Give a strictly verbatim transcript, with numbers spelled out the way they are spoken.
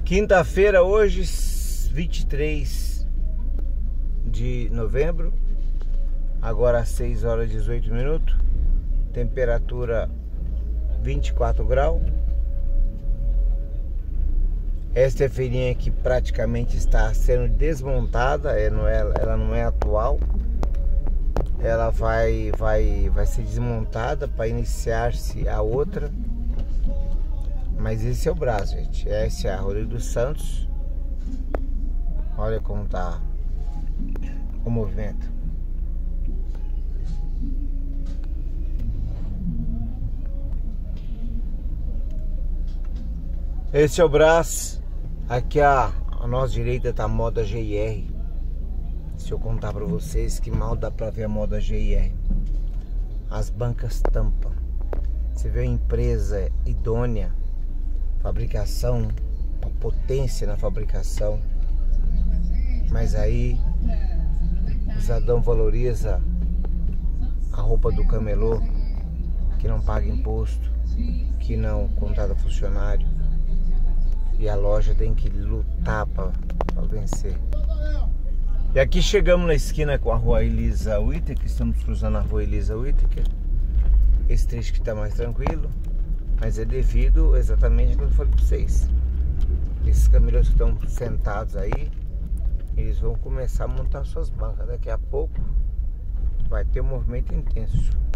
Quinta-feira hoje, vinte e três de novembro. Agora às seis horas e dezoito minutos. Temperatura vinte e quatro graus. Esta é feirinha que praticamente está sendo desmontada, ela não é atual. Ela vai, vai, vai ser desmontada para iniciar-se a outra. Mas esse é o braço, gente. Essa é a Rodrigo dos Santos. Olha como tá o movimento. Esse é o braço. Aqui a, a nossa direita tá a moda G I R. Se eu contar para vocês que mal dá para ver a moda G I R. As bancas tampam. Você vê a empresa idônea, fabricação, a potência na fabricação. Mas aí o cidadão valoriza a roupa do camelô, que não paga imposto, que não contrata funcionário. E a loja tem que lutar para vencer. E aqui chegamos na esquina com a rua Elisa Whittaker. Estamos cruzando a rua Elisa Whittaker. Esse trecho que está mais tranquilo, mas é devido exatamente ao que eu falei para vocês. Esses camelôs que estão sentados aí, eles vão começar a montar suas bancas. Daqui a pouco vai ter um movimento intenso.